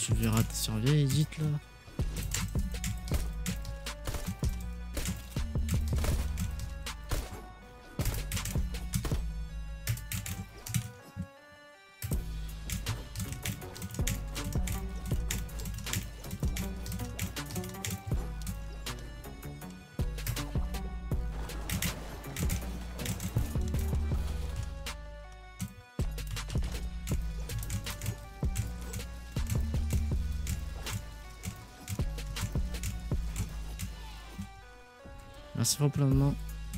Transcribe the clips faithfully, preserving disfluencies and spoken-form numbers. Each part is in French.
tu verras tes surveillés, Edith là. Merci pour le plein de main.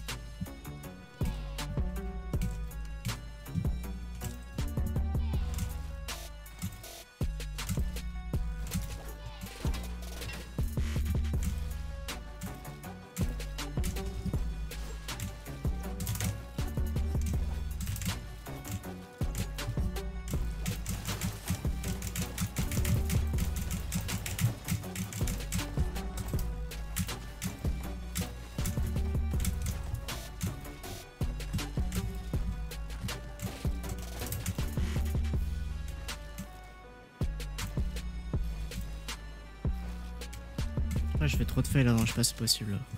Ah, je fais trop de fails là, non, je sais pas si c'est possible là.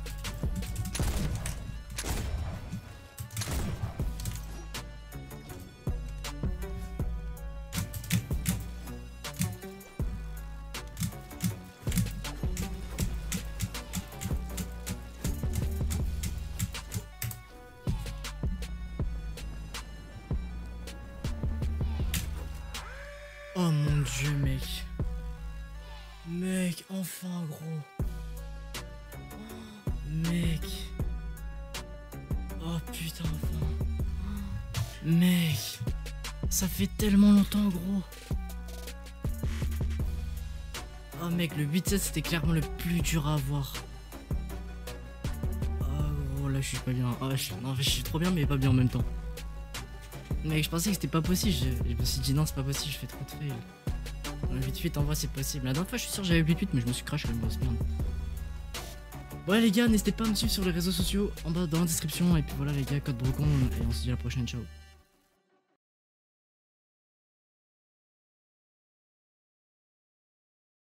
Oh mon dieu, mec. Mec, enfin, gros. Oh, mec. Oh putain, enfin. Mec. Ça fait tellement longtemps, gros. Oh mec, le huit sept c'était clairement le plus dur à avoir. Oh gros, là je suis pas bien. Oh, je... Non, je suis trop bien mais pas bien en même temps. Mec, je pensais que c'était pas possible. Je, je me suis dit non, c'est pas possible, je fais trop de fails. Le huit huit en vrai c'est possible. La dernière fois je suis sûr que j'avais huit huit mais je me suis crash comme une grosse merde. Ouais les gars, n'hésitez pas à me suivre sur les réseaux sociaux en bas dans la description. Et puis voilà les gars, code Brocon. Et on se dit à la prochaine, ciao.